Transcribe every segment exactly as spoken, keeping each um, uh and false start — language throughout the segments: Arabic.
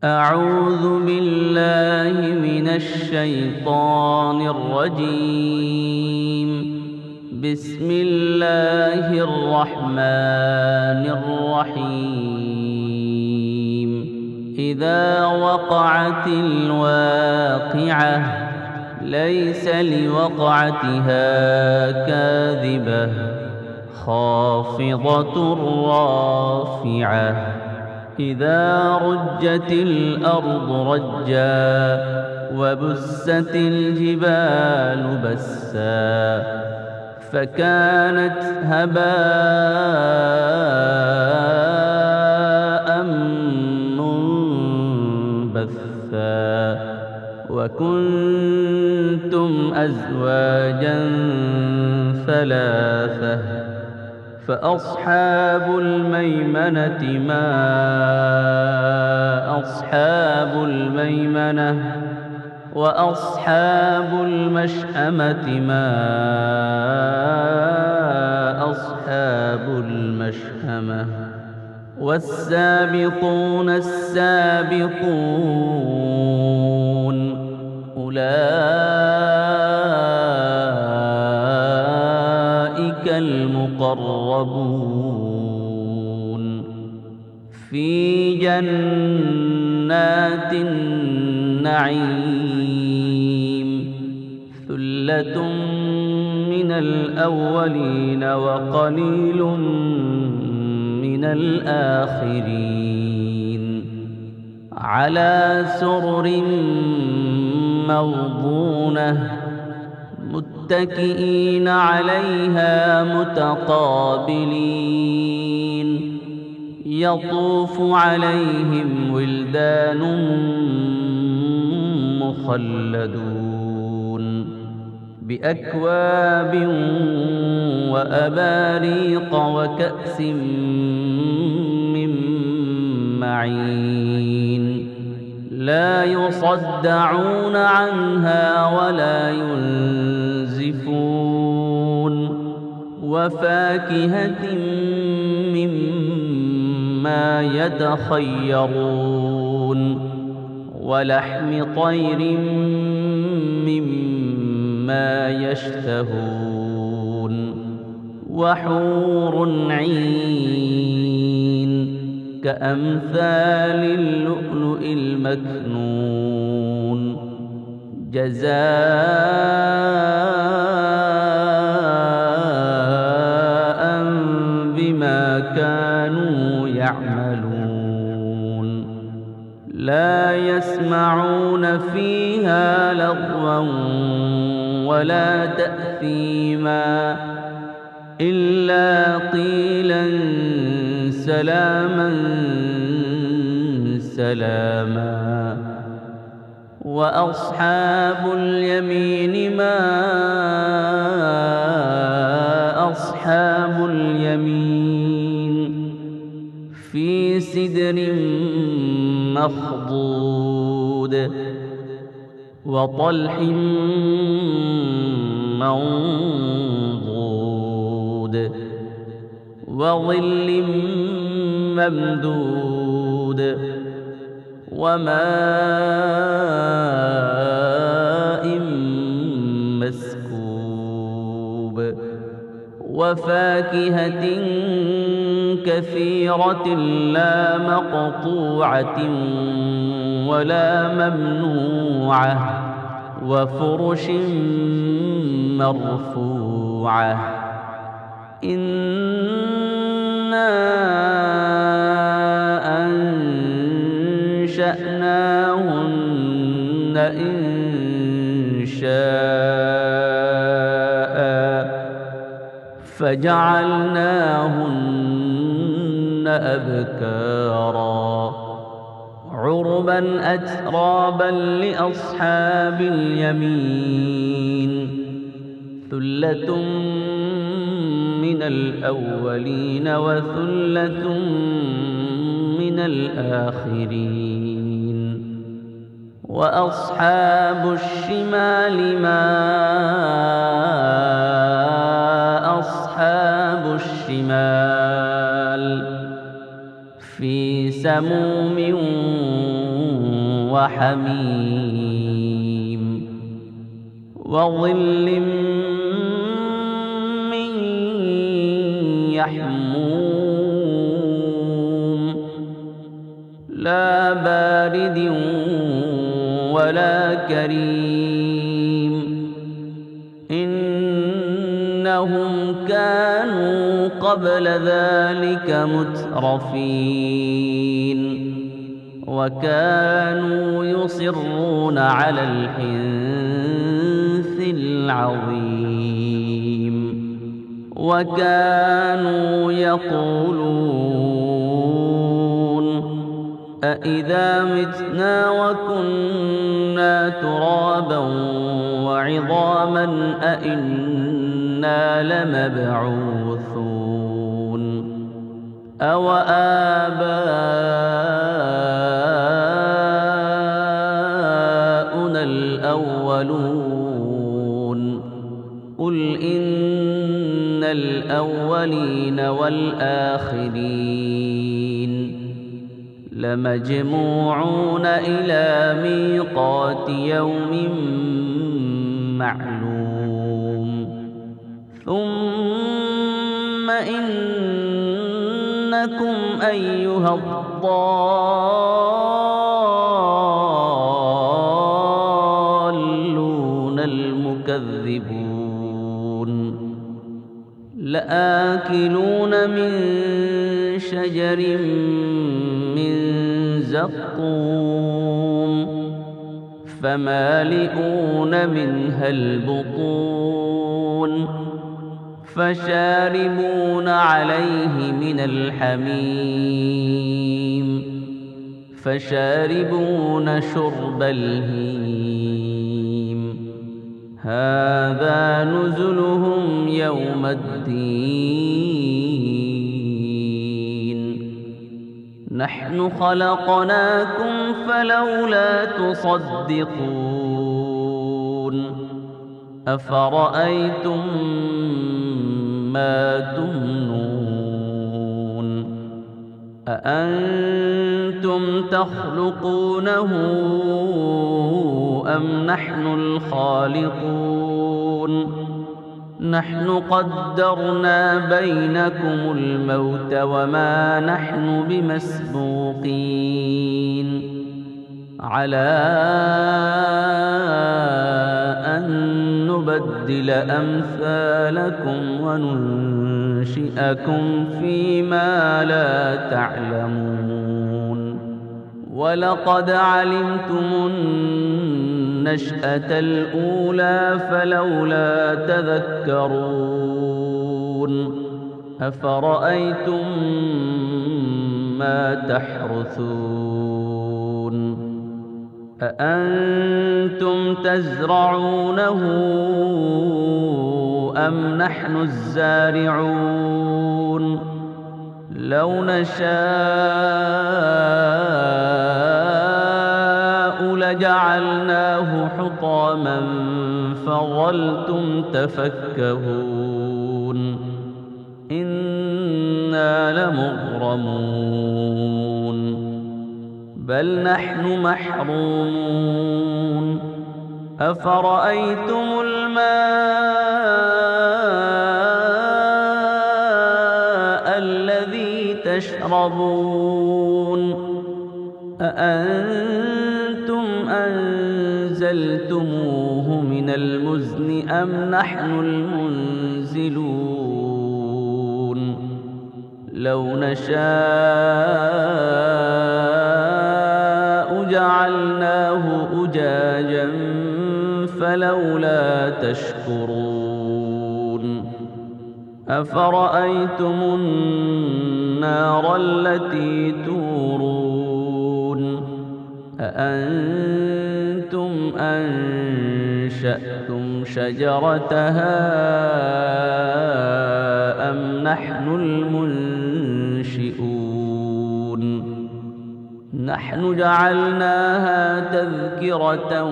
أعوذ بالله من الشيطان الرجيم. بسم الله الرحمن الرحيم. إذا وقعت الواقعة ليس لوقعتها كاذبة خافضة رافعة إذا رجت الأرض رجا وبست الجبال بسا فكانت هباء منبثا وكنتم أزواجا ثلاثة فأصحاب الميمنة ما أصحاب الميمنة وأصحاب المشأمة ما أصحاب المشأمة والسابقون السابقون أولئك المقربون في جنات النعيم ثلة من الأولين وقليل من الآخرين على سرر موضونة متكئين عليها متقابلين يطوف عليهم ولدان مخلدون بأكواب وأباريق وكأس من معين لا يصدعون عنها ولا ينزفون وفاكهة مما يتخيرون ولحم طير مما يشتهون وحور عين كأمثال اللؤلؤ المكنون جزاء بما كانوا يعملون لا يسمعون فيها لغوا ولا تأثيما إلا قيلا سلاما سلاما وأصحاب اليمين ما أصحاب اليمين في سدر مخضود وطلح منضود وظل ممدود وماء مسكوب وفاكهة كثيرة لا مقطوعة ولا ممنوعة وفرش مرفوعة إنا أنشأناهن إنشاء فجعلناهن أبكارا عربا أترابا لأصحاب اليمين ثلة من الأولين وثلة من الآخرين وأصحاب الشمال ما أصحاب الشمال في سموم وحميم وظل من يحموم لا بارد ولا كريم إنهم كانوا قبل ذلك مترفين وكانوا يصرون على الحنث العظيم وكانوا يقولون أإذا متنا وكنا ترابا وعظاما أإنا لمبعوثون أو آباؤنا الأولون قل إن الأولين والآخرين لمجموعون إلى ميقات يوم معلوم ثم إنكم أيها الضالون المكذبون لآكلون من شجر من زقوم فمالئون منها البطون فشاربون عليه من الحميم فشاربون شرب الهيم هذا نزلهم يوم الدين نحن خلقناكم فلولا تصدقون أفرأيتم ما تمنون أأنتم تخلقونه أم نحن الخالقون نحن قدرنا بينكم الموت وما نحن بمسبوقين على أن نبدل أمثالكم وننشئكم فيما لا تعلمون ولقد علمتم النشأة الأولى فلولا تذكرون أفرأيتم ما تحرثون أأنتم تزرعونه أم نحن الزارعون لو نشاء لجعلناه حطاما فظلتم تفكهون إنا لمغرمون بل نحن محرومون أفرأيتم الماء الذي تشربون أأنتم أنزلتموه من المزن أم نحن المنزلون لو نشاء جعلناه أجاجا فلولا تشكرون أفرأيتم النار التي تورون أأنتم أنشأتم شجرتها أم نحن المنشئون نحن جعلناها تذكرة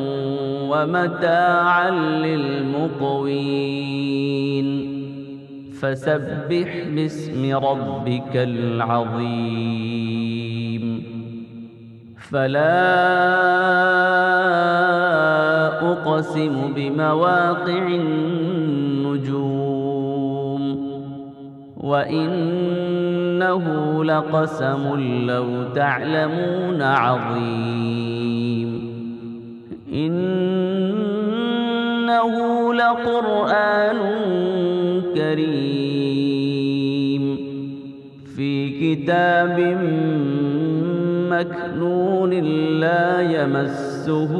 ومتاعا للمقوين فسبح باسم ربك العظيم فلا أقسم بمواقع النجوم وإنه لقسم لو تعلمون عظيم إنه لقرآن كريم في كتاب مكنون لا يمسه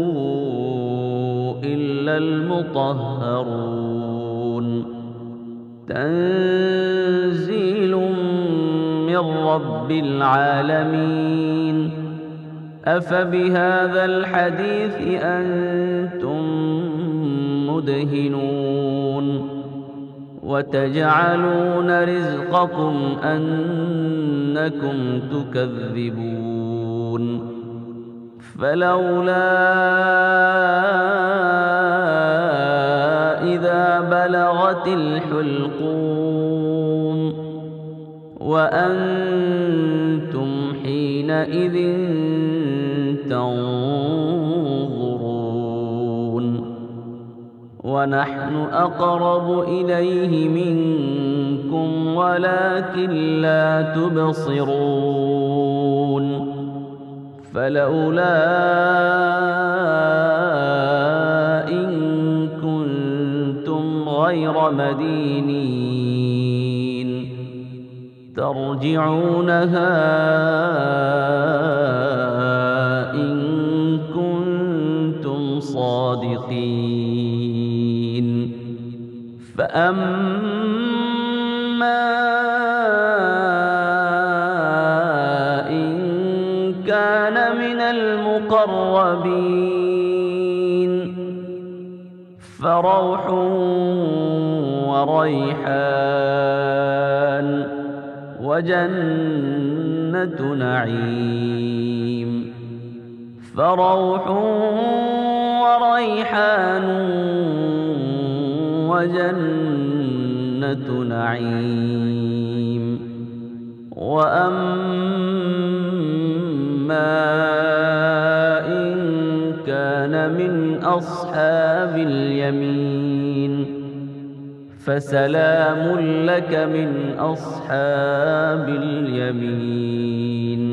إلا المطهرون تنزيل من رب العالمين أفبهذا الحديث أنتم مدهنون وتجعلون رزقكم أنكم تكذبون فلولا إذا بلغت الحلقوم وأنتم حينئذ تنظرون ونحن أقرب إليه منكم ولكن لا تبصرون فلولا إن كنتم غير مدينين ترجعونها إن كنتم صادقين فأما إن كان من المقربين فروح وريحان وجنة نعيم فروح وريحان وجنة نعيم وأما إن كان من أصحاب اليمين فسلام لك من أصحاب اليمين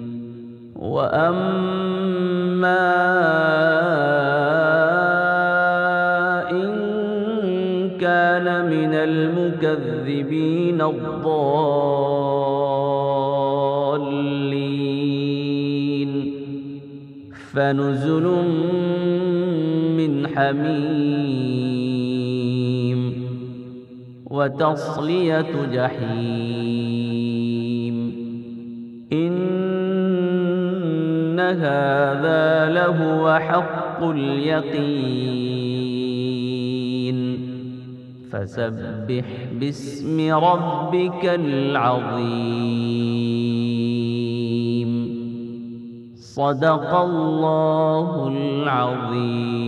وأما إن كان من المكذبين الضالين فنزل من حميم وتصلية جحيم إن هذا لهو حق اليقين فسبح باسم ربك العظيم صدق الله العظيم.